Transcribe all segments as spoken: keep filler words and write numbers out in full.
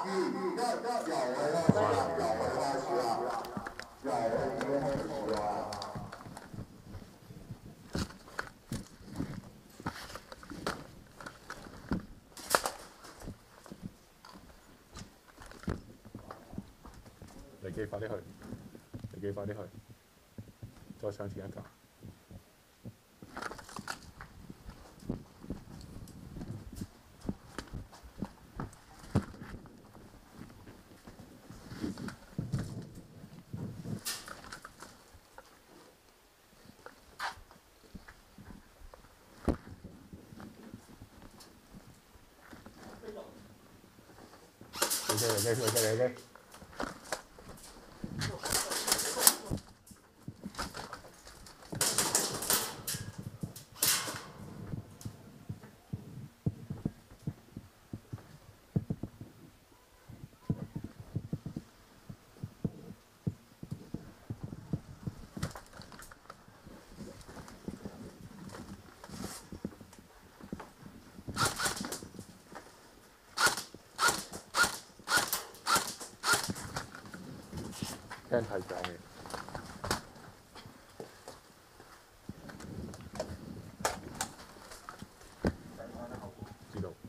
離機快啲去，離機快啲去，再上前一格。離機離機離機離機。聽太正嘅。知道。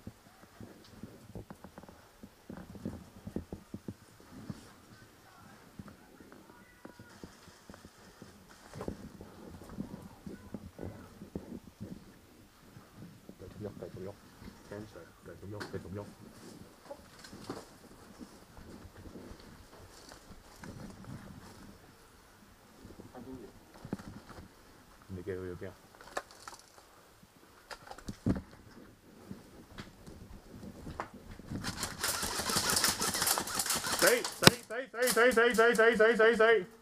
繼續喐，繼續喐，聽上，繼續喐，繼續喐。你記到要邊啊？死死死死死死死死死死死！